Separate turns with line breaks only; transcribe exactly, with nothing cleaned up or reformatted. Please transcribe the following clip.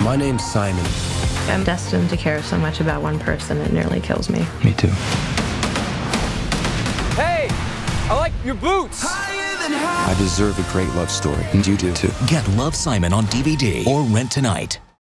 My name's Simon.
I'm destined to care so much about one person it nearly kills me.
Me too.
Hey! I like your boots!
I deserve a great love story, and you do too.
Get Love, Simon on D V D or rent tonight.